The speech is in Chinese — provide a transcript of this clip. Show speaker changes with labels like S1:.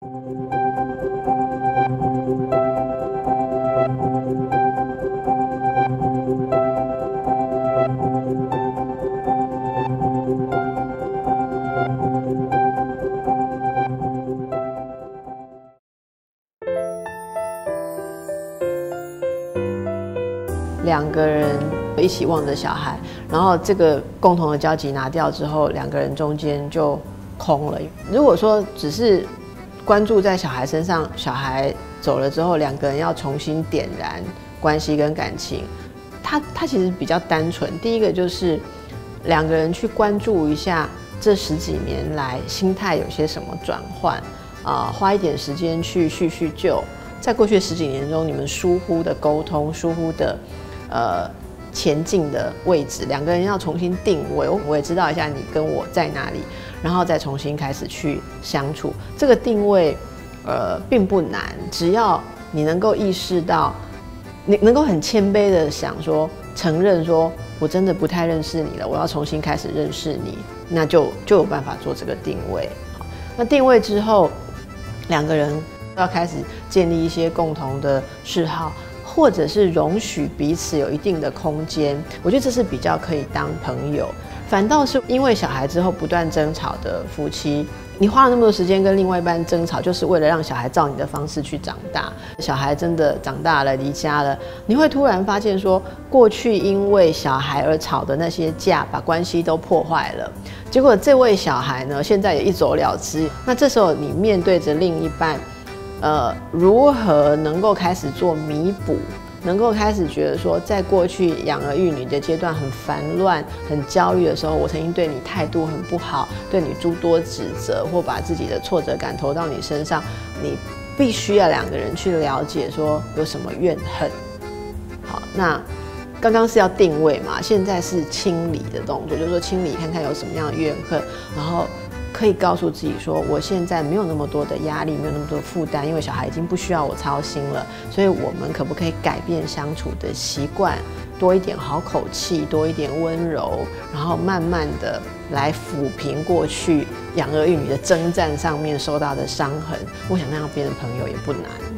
S1: 两个人一起望着小孩，然后这个共同的交集拿掉之后，两个人中间就空了。如果说只是关注在小孩身上，小孩走了之后，两个人要重新点燃关系跟感情，它其实比较单纯。第一个就是两个人去关注一下这10几年来心态有些什么转换花一点时间去叙叙旧。在过去10几年中，你们疏忽的沟通，疏忽的前进的位置，两个人要重新定位。我也知道一下你跟我在哪里，然后再重新开始去相处。这个定位并不难，只要你能够意识到，你能够很谦卑的想说，承认说我真的不太认识你了，我要重新开始认识你，那就有办法做这个定位。那定位之后，两个人要开始建立一些共同的嗜好，或者是容许彼此有一定的空间，我觉得这是比较可以当朋友。反倒是因为小孩之后不断争吵的夫妻，你花了那么多时间跟另外一半争吵，就是为了让小孩照你的方式去长大。小孩真的长大了，离家了，你会突然发现说，过去因为小孩而吵的那些架，把关系都破坏了。结果这位小孩呢，现在也一走了之。那这时候你面对着另一半，如何能够开始做弥补？能够开始觉得说，在过去养儿育女的阶段很烦乱、很焦虑的时候，我曾经对你态度很不好，对你诸多指责，或把自己的挫折感投到你身上，你必须要两个人去了解说有什么怨恨。好，那刚刚是要定位嘛，现在是清理的动作，就是说清理看看有什么样的怨恨，然后可以告诉自己说，我现在没有那么多的压力，没有那么多的负担，因为小孩已经不需要我操心了，所以我们可不可以改变相处的习惯，多一点好口气，多一点温柔，然后慢慢的来抚平过去养儿育女的征战上面受到的伤痕。我想那样变成朋友也不难。